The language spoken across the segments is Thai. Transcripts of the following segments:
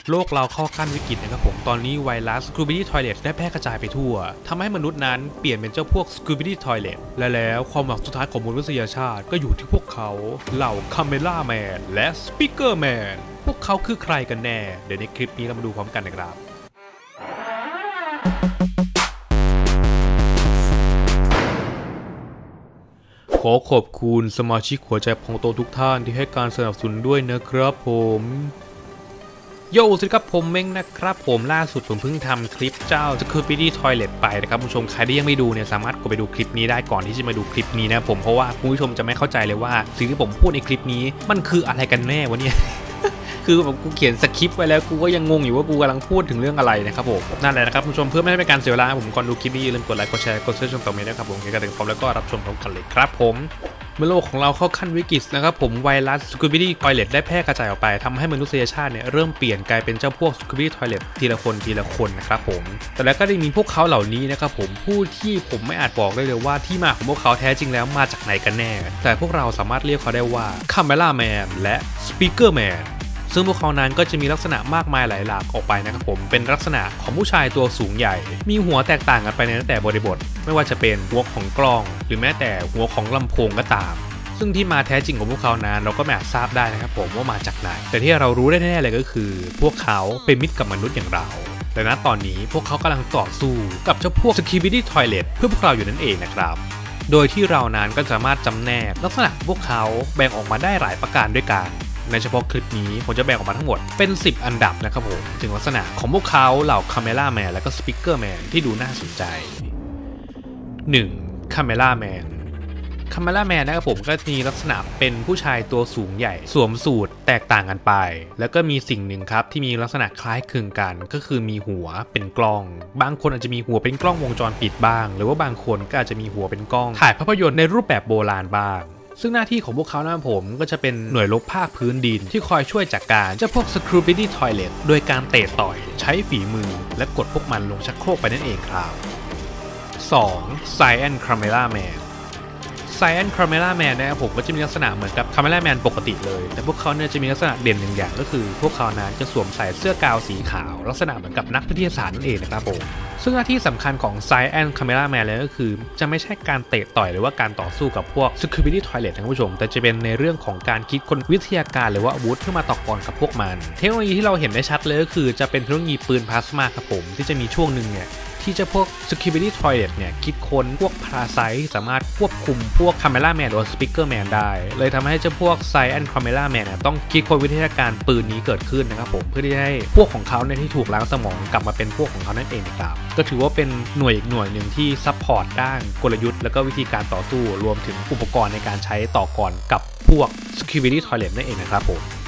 โลกเราเข้าขั้นวิกฤตนะครับผมตอนนี้ไวรัส Skibidi Toilet ได้แพร่กระจายไปทั่วทำให้มนุษย์นั้นเปลี่ยนเป็นเจ้าพวก Skibidi Toilet และแล้วความหวังสุดท้ายของมนุษยชาติก็อยู่ที่พวกเขาเหล่า Camera Man และ Speaker Man พวกเขาคือใครกันแน่เดี๋ยวในคลิปนี้เรามาดูพร้อมกันนะครับขอขอบคุณสมาชิกหัวใจพองโตทุกท่านที่ให้การสนับสนุนด้วยนะครับผมโย่สวัสดีครับผมเม้งนะครับผมล่าสุดผมเพิ่งทำคลิปเจ้า Skibidi Toilet ไปนะครับผู้ชมใครที่ยังไม่ดูเนี่ยสามารถกดไปดูคลิปนี้ได้ก่อนที่จะมาดูคลิปนี้นะผมเพราะว่าคุณผู้ชมจะไม่เข้าใจเลยว่าสิ่งที่ผมพูดในคลิปนี้มันคืออะไรกันแน่วะเนี่ยคือแบบกูเขียนสคริปต์ไว้แล้วกูก็ยังงงอยู่ว่ากูกำลังพูดถึงเรื่องอะไรนะครับผมนั่นแหละนะครับผู้ชมเพื่อไม่ให้เป็นการเสียเวลาผมก่อนดูคลิปนี้อย่าลืมกดไลค์กดแชร์กดซับสไครป์ด้วยครับผมกันถึงพร้อมแล้วก็รับชมพร้อมกันเลยครับผมเมื่อโลกของเราเข้าขั้นวิกฤตนะครับผมไวรัส Skibidi Toilet ได้แพร่กระจายออกไปทำให้มนุษยชาติเนี่ยเริ่มเปลี่ยนกลายเป็นเจ้าพวก Skibidi Toilet ทีละคนนะครับผมแต่แล้วก็ได้มีพวกเขาเหล่านี้นะครับผมผู้ที่ผมไม่อาจบอกได้เลยว่าที่มาของพวกเขาแท้จริงแล้วมาจากไหนกันแน่แต่พวกเราสามารถเรียกเขาได้ว่า Camera Man และ Speaker Manซึ่งพวกเขานั้นก็จะมีลักษณะมากมายหลายหลากออกไปนะครับผมเป็นลักษณะของผู้ชายตัวสูงใหญ่มีหัวแตกต่างกันไปในแต่บริบทไม่ว่าจะเป็นหัวของกล้องหรือแม้แต่หัวของลำโพงก็ตามซึ่งที่มาแท้จริงของพวกเขานั้นเราก็ไม่อาจทราบได้นะครับผมว่ามาจากไหนแต่ที่เรารู้ได้แน่เลยก็คือพวกเขาเป็นมิตรกับมนุษย์อย่างเราและณตอนนี้พวกเขากำลังต่อสู้กับเจ้าพวก Skibidi Toilet เพื่อพวกเราอยู่นั่นเองนะครับโดยที่เรานั้นก็สามารถจำแนกลักษณะของพวกเขาแบ่งออกมาได้หลายประการด้วยกันในเฉพาะคลิปนี้ผมจะแบ่งออกมาทั้งหมดเป็น10อันดับนะครับผมถึงลักษณะของพวกเขาเหล่า Camera Man และก็ Speaker Man ที่ดูน่าสนใจ 1. Camera Man Camera Man นะครับผมก็มีลักษณะเป็นผู้ชายตัวสูงใหญ่สวมสูทแตกต่างกันไปแล้วก็มีสิ่งหนึ่งครับที่มีลักษณะคล้ายคลึงกันก็คือมีหัวเป็นกล้องบางคนอาจจะมีหัวเป็นกล้องวงจรปิดบ้างหรือว่าบางคนก็อาจจะมีหัวเป็นกล้องถ่ายภาพยนตร์ในรูปแบบโบราณบ้างซึ่งหน้าที่ของพวกเขานะผมก็จะเป็นหน่วยรบภาคพื้นดินที่คอยช่วยจัดการเจ้าพวก Skibidi Toilet โดยการเตะต่อยใช้ฝีมือและกดพวกมันลงชักโครกไปนั่นเองครับ 2. Cyan Camera Man Cyan Camera Man นะครับผมก็จะมีลักษณะเหมือนกับ Camera Man ปกติเลยแต่พวกเขาเนี่ยจะมีลักษณะเด่นหนึ่งอย่างก็คือพวกเขานั้นจะสวมใส่เสื้อกาวสีขาวลักษณะเหมือนกับนักวิทยาศาสตร์นั่นเองนะครับผมซึ่งหน้าที่สำคัญของ Cyan Camera Man เลยก็คือจะไม่ใช่การเตะต่อยหรือว่าการต่อสู้กับพวก Skibidi Toilet นะคุณผู้ชมแต่จะเป็นในเรื่องของการคิดคนวิทยาการหรือว่าอาวุธเพื่อมาต่อกรกับพวกมันเทคโนโลยีที่เราเห็นได้ชัดเลยก็คือจะเป็นเทคโนโลยีปืนพลาสมาครับผมที่จะมีช่วงหนึ่งเนี่ยที่จะพวก Skibidi Toilet เนี่ยคิดค้นพวกพาราไซต์สามารถควบคุมพวก Camera Man หรือ Speaker Man ได้เลยทำให้เจ้าพวก Cyan Camera Man ต้องคิดค้นวิทยาการปืนนี้เกิดขึ้นนะครับผมเพื่อที่ให้พวกของเขาเนี่ยที่ถูกล้างสมองกลับมาเป็นพวกของเขานั่นเองนะครับก็ถือว่าเป็นหน่วยอีกหน่วยหนึ่งที่ซัพพอร์ตด้านกลยุทธ์และก็วิธีการต่อสู้รวมถึงอุปกรณ์ในการใช้ต่อกรกับพวก Skibidi Toilet นั่นเองนะครับผม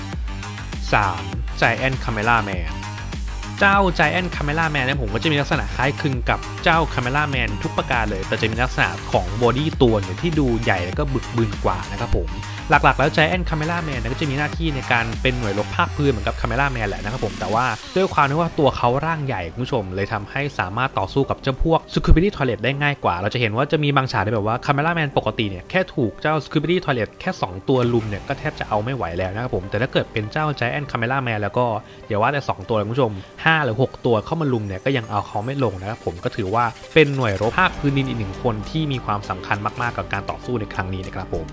3. Giant Camera Manเจ้า Giant Camera Man เนี่ยผมก็จะมีลักษณะคล้ายคลึงกับเจ้า Camera Man ทุกประการเลยแต่จะมีลักษณะของบอดี้ตัวเนี่ยที่ดูใหญ่แล้วก็บึกบึนกว่านะครับผมหลักๆแล้ว Giant Camera Man ก็จะมีหน้าที่ในการเป็นหน่วยรบภาคพื้นเหมือนกับ Camera Man แหละนะครับผมแต่ว่าด้วยความที่ว่าตัวเขาร่างใหญ่คุณผู้ชมเลยทำให้สามารถต่อสู้กับเจ้าพวก Skibidi Toilet ได้ง่ายกว่าเราจะเห็นว่าจะมีบางฉากที่แบบว่า Camera Man ปกติเนี่ยแค่ถูกเจ้า Skibidi Toilet แค่2ตัวลุมเนี่ยก็แทบจะเอาไม่ไหวแล้วนะครับผมแต่ถ้าเกิดเป็นเจ้า Giant Camera Man แล้วก็อย่าว่าแต่2ตัวเลยคุณผู้ชม5หรือ6ตัวเข้ามาลุมเนี่ยก็ยังเอาเขาไม่ลงนะครับผมก็ถือว่าเป็นหน่วยรบภาคพื้นดินอีกหนึ่งคนที่มีความสำคัญมากๆกับการต่อสู้ในครั้งนี้นะครับผม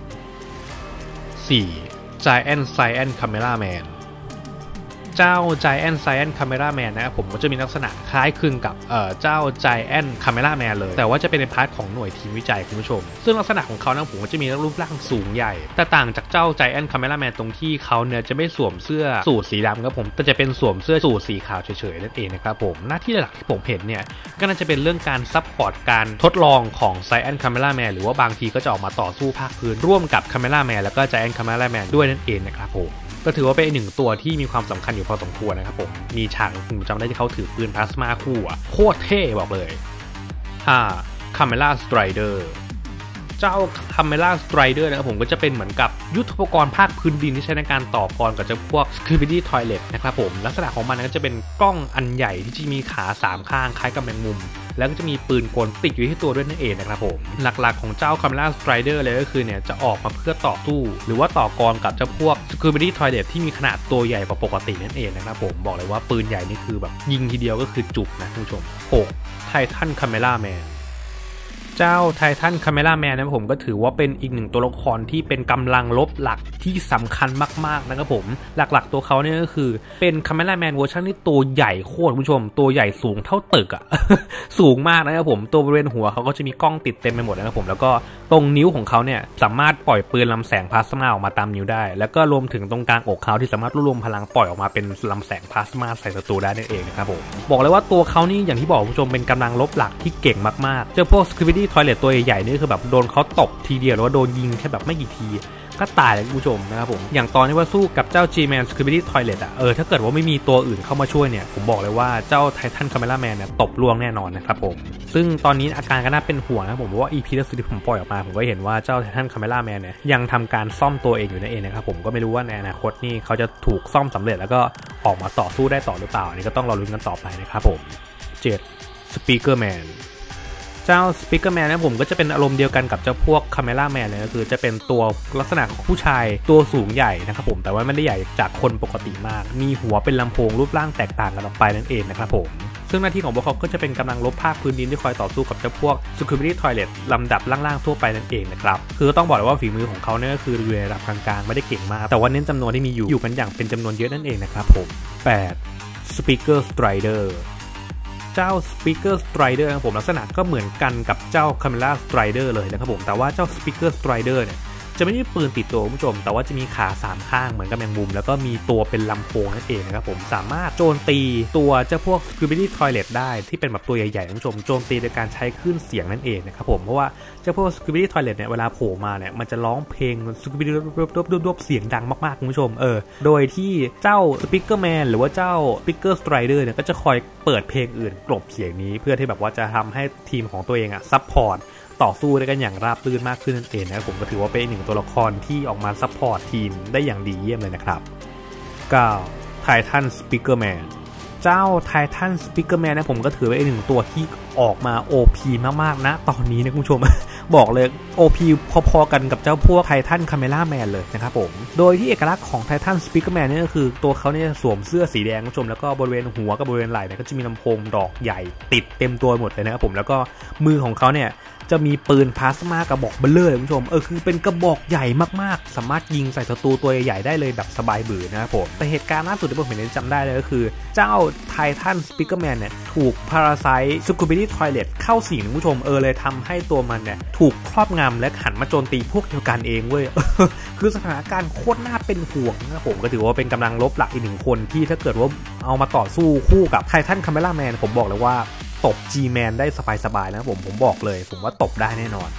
4. Giant Cyan Camera Man เจ้า Giant Cyan Camera Man นะครับผมก็จะมีลักษณะคล้ายคลึงกับเจ้า Giant Camera Man เลยแต่ว่าจะเป็นในพาร์ทของหน่วยทีมวิจัยคุณผู้ชมซึ่งลักษณะของเขานะผมก็จะมีรูปร่างสูงใหญ่แต่ต่างจากเจ้า Giant Camera Man ตรงที่เขาเนี่ยจะไม่สวมเสื้อสูทสีดำครับผมแต่จะเป็นสวมเสื้อสูทสีขาวเฉยๆนั่นเองนะครับผมหน้าที่หลักที่ผมเห็นเนี่ยก็น่าจะเป็นเรื่องการซัพพอร์ตการทดลองของ Giant Camera Man หรือว่าบางทีก็จะออกมาต่อสู้ภาคพื้นร่วมกับ Camera Man แล้วก็ Giant Camera Man ด้วยนั่นเองนะครับผมก็ถือว่าเป็นหนึ่งตัวที่มีความสำคัญอยู่พอสมควรนะครับผมมีฉากผมจำได้ที่เขาถือปืนพลาสมาคู่โคตรเท่บอกเลย 5. Camera Strider เจ้า Camera Strider นะครับผมก็จะเป็นเหมือนกับยุทโธปกรณ์ภาคพื้นดินที่ใช้ในการต่อกรกับเจ้าพวก Skibidi Toilet นะครับผมลักษณะของมันก็จะเป็นกล้องอันใหญ่ที่จะมีขา3ข้างคล้ายกับแมงมุมแล้วก็จะมีปืนกลติดอยู่ที่ตัวด้วยนั่นเองนะครับผมหลักๆของเจ้า Camera Strider เลยก็คือเนี่ยจะออกมาเพื่อต่อสู้หรือว่าต่อกรกับเจ้าพวก Security Toilet ที่มีขนาดตัวใหญ่กว่าปกตินั่นเองนะครับผมบอกเลยว่าปืนใหญ่นี่คือแบบยิงทีเดียวก็คือจุกนะคุณผู้ชม6 Titan Camera Manเจ้าไททันคาเมล่าแมนนะผมก็ถือว่าเป็นอีกหนึ่งตัวละครที่เป็นกำลังลบหลักที่สำคัญมากๆนะครับผมหลักๆตัวเขาเนี่ยก็คือเป็นคาเมล่าแมนเวอร์ชันที่ตัวใหญ่โคตรคุณผู้ชมตัวใหญ่สูงเท่าตึกอ่ะ สูงมากนะครับผมตัวบริเวณหัวเขาก็จะมีกล้องติดเต็มไปหมดนะครับผมแล้วก็ตรงนิ้วของเขาเนี่ยสามารถปล่อยปืนลำแสงพลาสมาออกมาตามนิ้วได้แล้วก็รวมถึงตรงกลางอกเขาที่สามารถรวมพลังปล่อยออกมาเป็นลำแสงพลาสมาใส่ศัตรูได้นั่นเองนะครับผมบอกเลยว่าตัวเขานี่อย่างที่บอกคุณผู้ชมเป็นกำลังลบหลักที่เก่งมากๆเจอพวก Security Toilet ตัวใหญ่ๆนี่คือแบบโดนเขาตบทีเดียวหรือว่าโดนยิงแค่แบบไม่กี่ทีก็ตายเลยคุณผู้ชมนะครับผมอย่างตอนที่ว่าสู้กับเจ้า G-Man Security Toilet อ่ะถ้าเกิดว่าไม่มีตัวอื่นเข้ามาช่วยเนี่ยผมบอกเลยว่าเจ้า Titan Camera Man เนี่ยตบล่วงแน่นอนนะครับผมซึ่งตอนนี้อาการก็น่าเป็นห่วงนะผมเพราะว่า EP ล่าสุดที่ผมปล่อยออกมาผมก็เห็นว่าเจ้า Titan Camera Man เนี่ยยังทำการซ่อมตัวเองอยู่นั่นเองนะครับผมก็ไม่รู้ว่าในอนาคตนี่เขาจะถูกซ่อมสำเร็จแล้วก็ออกมาต่อสู้ได้ต่อหรือเปล่าอันนี้ก็ต้องรอลุ้นกันต่อไปนะครับผม7 Speaker Manเจ้า Speaker Man นะผมก็จะเป็นอารมณ์เดียวกันกับเจ้าพวก Camera Man เลยก็คือจะเป็นตัวลักษณะของผู้ชายตัวสูงใหญ่นะครับผมแต่ว่าไม่ได้ใหญ่จากคนปกติมากมีหัวเป็นลำโพงรูปร่างแตกต่างกันออกไปนั่นเองนะครับผมซึ่งหน้าที่ของพวกเขาก็จะเป็นกำลังลบภาคพื้นดินที่คอยต่อสู้กับเจ้าพวก Security Toilet ลำดับล่างๆทั่วไปนั่นเองนะครับคือต้องบอกเลยว่าฝีมือของเขาเนี่ยก็คืออยู่ในระดับกลางๆไม่ได้เก่งมากแต่ว่าเน้นจำนวนที่มีอยู่กันอย่างเป็นจำนวนเยอะนั่นเองนะครับผม8 Speaker Striderเจ้า Speaker Strider นะครับผมลักษณะก็เหมือนกันกับเจ้า Camera Strider เลยนะครับผมแต่ว่าเจ้า Speaker Strider เนี่ยจะไม่ได้ปืนติดตัวคุณผู้ชมแต่ว่าจะมีขา3ข้างเหมือนกับแมงมุมแล้วก็มีตัวเป็นลำโพงนั่นเองนะครับผมสามารถโจมตีตัวเจ้าพวก Security Toilet ได้ที่เป็นแบบตัวใหญ่ๆคุณผู้ชมโจมตีโดยการใช้คลื่นเสียงนั่นเองนะครับผมเพราะว่าเจ้าพวก Security Toilet เนี่ยเวลาโผล่มาเนี่ยมันจะร้องเพลง Security เสียงดังมากๆคุณผู้ชมโดยที่เจ้า Speaker Man หรือว่าเจ้า Speaker Strider เนี่ยก็จะคอยเปิดเพลงอื่นกลบเสียงนี้เพื่อที่แบบว่าจะทำให้ทีมของตัวเองซัพพอร์ตต่อสู้ได้กันอย่างราบรื่นมากขึ้นนั่นเองนะผมก็ถือว่าเป็นหนึ่งตัวละครที่ออกมาซัพพอร์ตทีมได้อย่างดีเยี่ยมเลยนะครับ9 Titan Speaker Man เจ้า Titan Speaker Man นะผมก็ถือว่าเป็นหนึ่งตัวที่ออกมา OP มากๆนะตอนนี้นะคุณผู้ชม บอกเลย OP พอๆกันกับเจ้าพวก Titan Camera Man เลยนะครับผมโดยที่เอกลักษณ์ของ Titan Speaker Man เนี่ยก็คือตัวเขาเนี่ยสวมเสื้อสีแดงคุณผู้ชมแล้วก็บริเวณหัวกับบริเวณไหล่เนี่ยก็จะมีลำโพงดอกใหญ่ติดเต็มตัวหมดเลยนะครับผมแล้วก็มือของเขาเนี่ยจะมีปืนพลาสมากระบอกเบลเลอร์คุณผู้ชมคือเป็นกระบอกใหญ่มากๆสามารถยิงใส่ศัตรูตัวใหญ่ได้เลยแบบสบายบือนะครับผมแต่เหตุการณ์ล่าสุดที่ผมเห็นจำได้เลยก็คือเจ้า Titan Speaker Man เนี่ยถูก Parasite Security Toilet เข้าสิงคุณผู้ชมเลยทำให้ตัวมันเนี่ยถูกครอบงำและหันมาโจมตีพวกเดียวกันเองเว้ย คือสถานการณ์โคตรน่าเป็นห่วงนะครับผมก็ถือว่าเป็นกำลังลบหลักอีกหนึ่งคนที่ถ้าเกิดว่าเอามาต่อสู้คู่กับ Titan Camera Man ผมบอกเลยว่าตบ G-Man ได้สบายๆนะผมบอกเลยผมว่าตบได้แน่นอน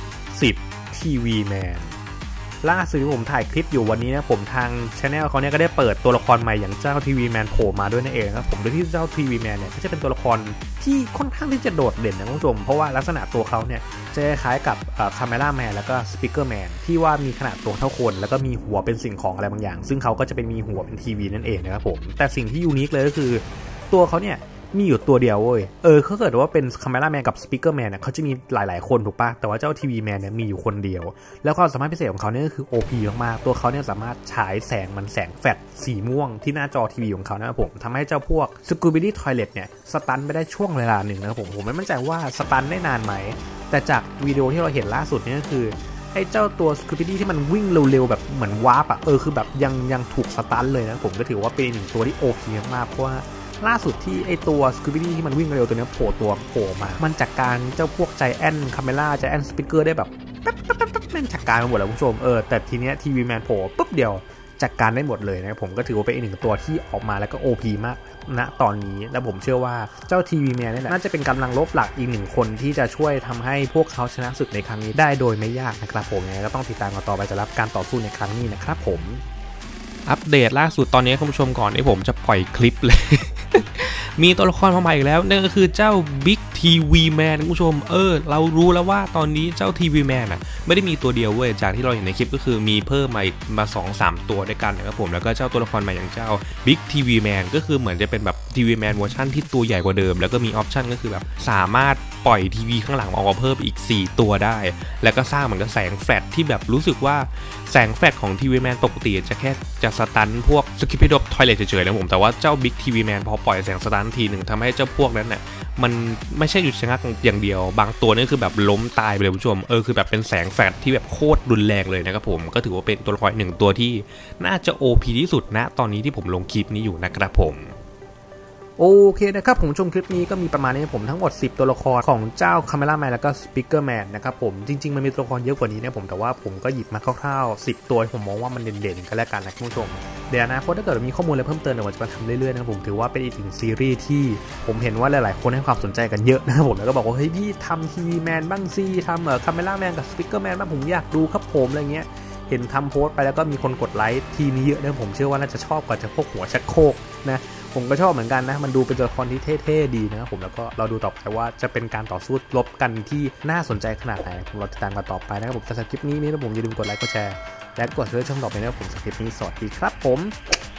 10 TV Man ล่าสุดที่ผมถ่ายคลิปอยู่วันนี้นะผมทาง Channel เขาเนี่ยก็ได้เปิดตัวละครใหม่อย่างเจ้า TV Man โผล่มาด้วยนั่นเองครับผมโดยที่เจ้า TV Man เนี่ยก็จะเป็นตัวละครที่ค่อนข้างที่จะโดดเด่นนะคุณผู้ชมเพราะว่าลักษณะตัวเขาเนี่ยจะคล้ายกับCamera Man แล้วก็ Speaker Man ที่ว่ามีขนาดตัวเท่าคนแล้วก็มีหัวเป็นสิ่งของอะไรบางอย่างซึ่งเขาก็จะเป็นมีหัวเป็นทีวีนั่นเองนะครับผมแต่สิ่งที่ยูนิคเลยก็คือตัวเขาเนี่ยมีอยู่ตัวเดียวเว้ยเขาเกิดว่าเป็น Camera Man กับ Speaker Man เนี่ยเขาจะมีหลายๆคนถูกปะแต่ว่าเจ้า TV Man เนี่ยมีอยู่คนเดียวแล้วความสามารถพิเศษของเขาเนี่ยก็คือ OP มากๆตัวเขาเนี่ยสามารถฉายแสงมันแสงแฟลชสีม่วงที่หน้าจอทีวีของเขานะครับผมทำให้เจ้าพวก Security Toilet เนี่ยสตันไปได้ช่วงเวลาหนึ่งนะครับผมไม่มั่นใจว่าสตันได้นานไหมแต่จากวิดีโอที่เราเห็นล่าสุดเนี่ยก็คือไอ้เจ้าตัว Security ที่มันวิ่งเร็วๆแบบเหมือนวาร์ปคือแบบยังถูกสตันเลยนะผมก็ถือว่าเป็นหนึ่งตัวที่ OP มากๆเพราะว่าล่าสุดที่ไอตัว Scooby ที่มันวิ่งเร็วตัวนี้โผล่มามันจากการเจ้าพวก Giant Camera Giant Speaker ได้แบบแป๊บมันจัดการไปหมดแล้วคุณผู้ชมแต่ทีเนี้ย TV Man โผล่ปุ๊บเดียวจัดการได้หมดเลยนะผมก็ถือว่าเป็นอีกหนึ่งตัวที่ออกมาแล้วก็ OP มากณตอนนี้และผมเชื่อว่าเจ้า TV Man นี่แหละน่าจะเป็นกำลังลบหลักอีกหนึ่งคนที่จะช่วยทำให้พวกเขาชนะศึกในครั้งนี้ได้โดยไม่ยากนะครับผมยังไงก็ต้องติดตามกันต่อไปจะรับการต่อสู้ในครั้งนี้นะครับผมอัปเดตล่าสุดตอนนี้คุณผู้ชมก่อนที่ผมจะปล่อยคลิปเลย มีตัวละครมาใหม่อีกแล้วนั่นก็คือเจ้า Big TV Man คุณผู้ชมเรารู้แล้วว่าตอนนี้เจ้า TV Man ไม่ได้มีตัวเดียวเว้ยจากที่เราเห็นในคลิปก็คือมีเพิ่มมาอีกมา 2-3 ตัวด้วยกันนะครับผมแล้วก็เจ้าตัวละครใหม่อย่างเจ้า Big TV Man ก็คือเหมือนจะเป็นแบบ TV Man เวอร์ชันที่ตัวใหญ่กว่าเดิมแล้วก็มีออปชันก็คือแบบสามารถปล่อยทีวีข้างหลังออกมาเพิ่มอีก4ตัวได้แล้วก็สร้างเหมือนกับแสงแฟลชที่แบบรู้สึกว่าแสงแฟลชของทีวีแมนปกติจะสตันพวกสกิปปี้ดบทอยเลทเฉยๆนะผมแต่ว่าเจ้าบิ๊กทีวีแมนพอปล่อยแสงสตันทีหนึ่งทำให้เจ้าพวกนั้นน่ะมันไม่ใช่หยุดชะงักอย่างเดียวบางตัวนี่คือแบบล้มตายไปเลยผู้ชมคือแบบเป็นแสงแฟลชที่แบบโคตรรุนแรงเลยนะครับผมก็ถือว่าเป็นตัวละคร1ตัวที่น่าจะ OP ที่สุดนะตอนนี้ที่ผมลงคลิปนี้อยู่นะครับผมโอเคนะครับผมชมคลิปนี้ก็มีประมาณนี้ผมทั้งหมด10ตัวละครของเจ้าคาเมล่าแมนแล้วก็สปีกเกอร์แมนนะครับผมจริงๆมันมีตัวละครเยอะกว่านี้นะผมแต่ว่าผมก็หยิบมาคร่าวๆ10ตัวผมมองว่ามันเด่นๆกันแล้วกันนะคุณผู้ชมเดี๋ยวนะถ้าเกิดมีข้อมูลอะไรเพิ่มเติมเดี๋ยวผมจะมาทำเรื่อยๆนะผมถือว่าเป็นอีกหนึ่งซีรีส์ที่ผมเห็นว่าหลายๆคนให้ความสนใจกันเยอะนะครับผมแล้วก็บอกว่าเฮ้ยพี่ทำทีวีแมนบ้างสิทำคาเมล่าแมนกับสปีกเกอร์แมนบ้างผมอยากดูครับผมอะไรเงี้ยเห็นทำโพสต์ไปแล้วก็มีคนกดไลค์ทีนี้เยอะนะผมเชื่อว่าน่าจะชอบกว่าจะพวกหัวชักโครกนะผมก็ชอบเหมือนกันนะมันดูเป็นตัวละครที่เท่ๆดีนะครับผมแล้วก็เราดูต่อไปว่าจะเป็นการต่อสู้รบกันที่น่าสนใจขนาดไหนผมรอติดตามกันต่อไปนะครับผมสำหรับคลิปนี้นะผมอย่าลืมกดไลค์กดแชร์และกดซับสไครบ์ช่องต่อไปนะครับผมสำหรับคลิปนี้สวัสดีครับผม